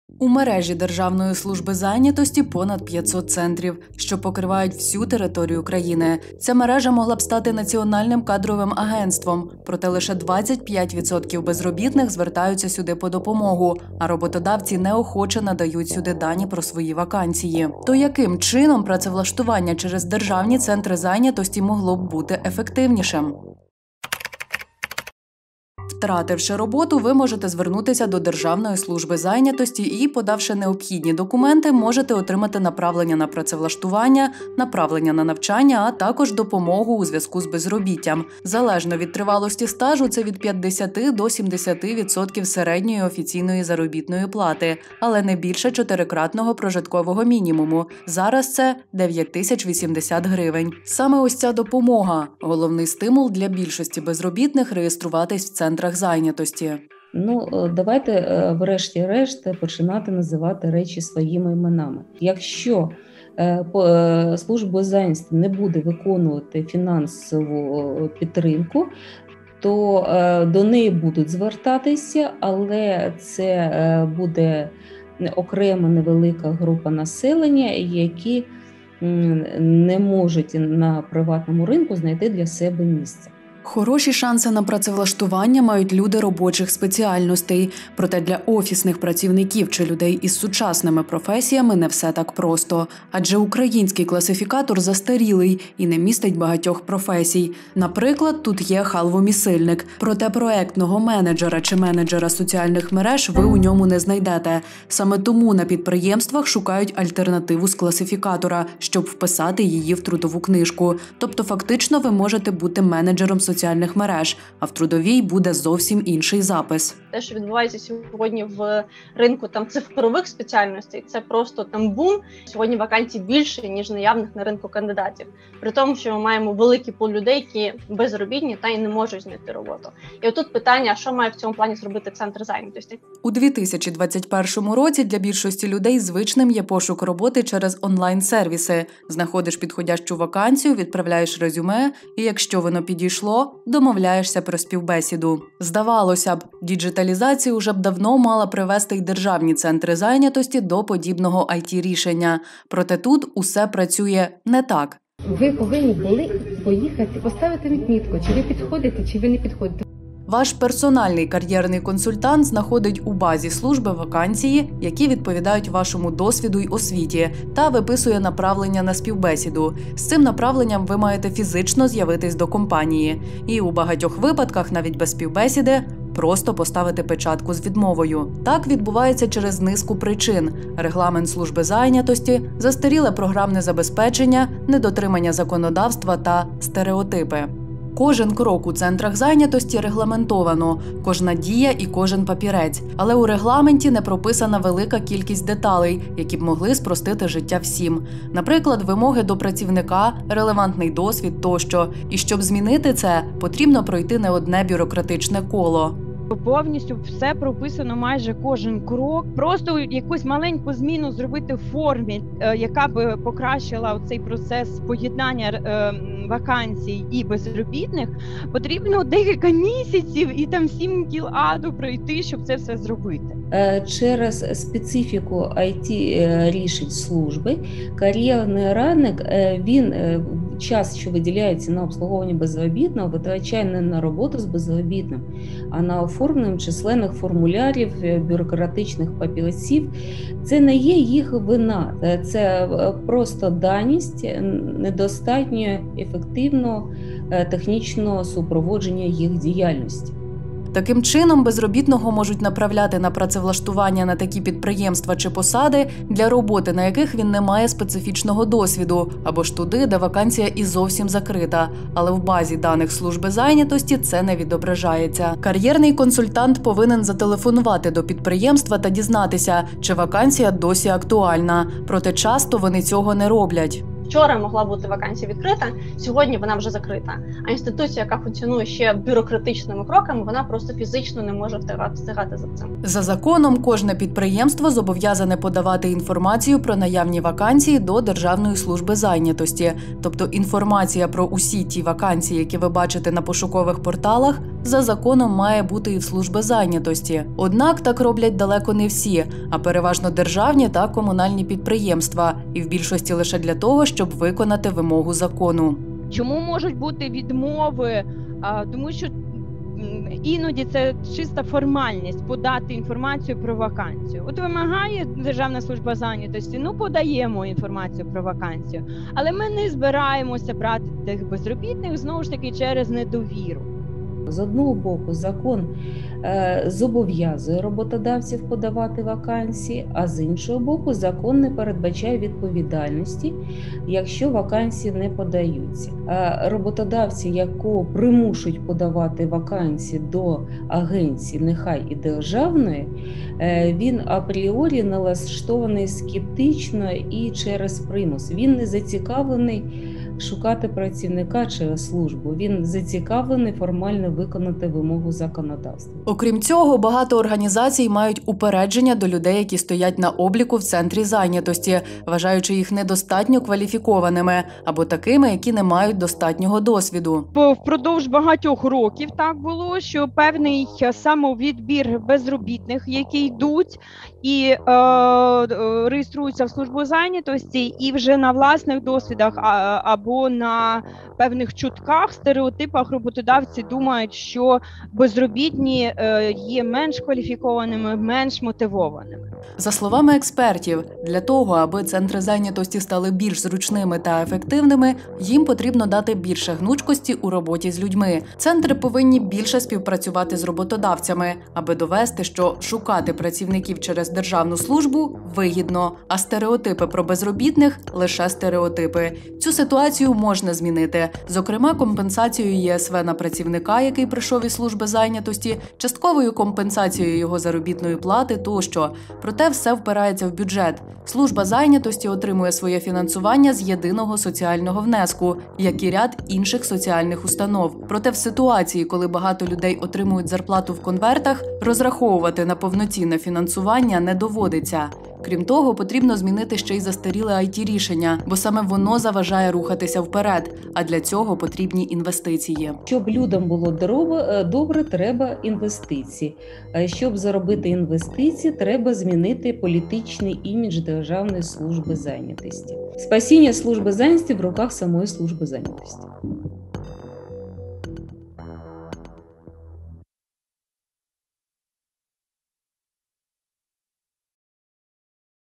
У мережі Державної служби зайнятості понад 500 центрів, що покривають всю територію країни. Ця мережа могла б стати національним кадровим агентством, проте лише 25% безробітних звертаються сюди по допомогу, а роботодавці неохоче надають сюди дані про свої вакансії. То яким чином працевлаштування через державні центри зайнятості могло б бути ефективнішим? Втративши роботу, ви можете звернутися до Державної служби зайнятості і, подавши необхідні документи, можете отримати направлення на працевлаштування, направлення на навчання, а також допомогу у зв'язку з безробіттям. Залежно від тривалості стажу, це від 50 до 70% середньої офіційної заробітної плати, але не більше 4-кратного прожиткового мінімуму. Зараз це 9080 гривень. Саме ось ця допомога – головний стимул для більшості безробітних реєструватись в центрах зайнятості. Давайте врешті-решт починати називати речі своїми іменами. Якщо служба зайнятості не буде виконувати фінансову підтримку, то до неї будуть звертатися, але це буде окрема невелика група населення, які не можуть на приватному ринку знайти для себе місце. Хороші шанси на працевлаштування мають люди робочих спеціальностей. Проте для офісних працівників чи людей із сучасними професіями не все так просто. Адже український класифікатор застарілий і не містить багатьох професій. Наприклад, тут є халвомісильник. Проте проектного менеджера чи менеджера соціальних мереж ви у ньому не знайдете. Саме тому на підприємствах шукають альтернативу з класифікатора, щоб вписати її в трудову книжку. Тобто фактично ви можете бути менеджером соціальних мереж, а в трудовій буде зовсім інший запис. Те, що відбувається сьогодні в ринку цифрових спеціальностей, це просто бум. Сьогодні вакансій більше, ніж наявних на ринку кандидатів. При тому, що ми маємо великий пул людей, які безробітні та й не можуть знайти роботу. І отут питання, що має в цьому плані зробити центр зайнятості? У 2021 році для більшості людей звичним є пошук роботи через онлайн-сервіси. Знаходиш підходящу вакансію, відправляєш резюме, і якщо воно підійшло, домовляєшся про співбесіду. Здавалося б, діджиталізація уже б давно мала привести й державні центри зайнятості до подібного IT-рішення. Проте тут усе працює не так. Ви повинні були поїхати, поставити відмітку, чи ви підходите, чи ви не підходите. Ваш персональний кар'єрний консультант знаходить у базі служби вакансії, які відповідають вашому досвіду й освіті, та виписує направлення на співбесіду. З цим направленням ви маєте фізично з'явитись до компанії. І у багатьох випадках, навіть без співбесіди, просто поставити печатку з відмовою. Так відбувається через низку причин – регламент служби зайнятості, застаріле програмне забезпечення, недотримання законодавства та стереотипи. Кожен крок у центрах зайнятості регламентовано, кожна дія і кожен папірець. Але у регламенті не прописана велика кількість деталей, які б могли спростити життя всім. Наприклад, вимоги до працівника, релевантний досвід тощо. І щоб змінити це, потрібно пройти не одне бюрократичне коло. Повністю все прописано, майже кожен крок. Просто якусь маленьку зміну зробити в формі, яка б покращила цей процес поєднання вакансій і безробітних, потрібно декілька місяців і 7 кіл аду пройти, щоб це все зробити. Через специфіку IT-рішень служби, кар'єрний ранок, він час, що виділяється на обслуговування безробітного, витрачає не на роботу з безробітним, а на оформлення численних формулярів, бюрократичних папірців. Це не є їх вина, це просто даність недостатньо ефективного технічного супроводження їх діяльності. Таким чином, безробітного можуть направляти на працевлаштування на такі підприємства чи посади, для роботи на яких він не має специфічного досвіду, або ж туди, де вакансія і зовсім закрита. Але в базі даних служби зайнятості це не відображається. Кар'єрний консультант повинен зателефонувати до підприємства та дізнатися, чи вакансія досі актуальна. Проте часто вони цього не роблять. вчора могла бути вакансія відкрита, сьогодні вона вже закрита. А інституція, яка функціонує ще бюрократичними кроками, вона просто фізично не може встигати за цим. За законом, кожне підприємство зобов'язане подавати інформацію про наявні вакансії до Державної служби зайнятості. Тобто інформація про усі ті вакансії, які ви бачите на пошукових порталах, за законом має бути і в служби зайнятості. Однак так роблять далеко не всі, а переважно державні та комунальні підприємства. І в більшості лише для того, щоб виконати вимогу закону. Чому можуть бути відмови? Тому що іноді це чиста формальність подати інформацію про вакансію. От вимагає Державна служба зайнятості, подаємо інформацію про вакансію. Але ми не збираємося брати тих безробітних, знову ж таки, через недовіру. З одного боку, закон зобов'язує роботодавців подавати вакансії, а з іншого боку, закон не передбачає відповідальності, якщо вакансії не подаються. Роботодавці, якого примушують подавати вакансії до агенції, нехай і державної, він апріорі налаштований скептично і через примус. Він не зацікавлений шукати працівника через службу. Він зацікавлений формально виконати вимогу законодавства. Окрім цього, багато організацій мають упередження до людей, які стоять на обліку в центрі зайнятості, вважаючи їх недостатньо кваліфікованими або такими, які не мають достатнього досвіду. Впродовж багатьох років так було, що певний самовідбір безробітних, які йдуть і реєструються в службу зайнятості, і вже на власних досвідах або на певних чутках, стереотипах роботодавці думають, що безробітні є менш кваліфікованими, менш мотивованими. За словами експертів, для того, аби центри зайнятості стали більш зручними та ефективними, їм потрібно дати більше гнучкості у роботі з людьми. Центри повинні більше співпрацювати з роботодавцями, аби довести, що шукати працівників через державну службу вигідно, а стереотипи про безробітних – лише стереотипи. Цю ситуацію можна змінити, зокрема компенсацією ЄСВ на працівника, який прийшов із служби зайнятості, частковою компенсацією його заробітної плати тощо. Проте все впирається в бюджет. Служба зайнятості отримує своє фінансування з єдиного соціального внеску, як і ряд інших соціальних установ. Проте в ситуації, коли багато людей отримують зарплату в конвертах, розраховувати на повноцінне фінансування не доводиться. Крім того, потрібно змінити ще й застаріле IT-рішення, бо саме воно заважає рухатися вперед, а для цього потрібні інвестиції. Щоб людям було добре, треба інвестиції. Щоб заробити інвестиції, треба змінити політичний імідж Державної служби зайнятості. Спасіння служби зайнятості в руках самої служби зайнятості.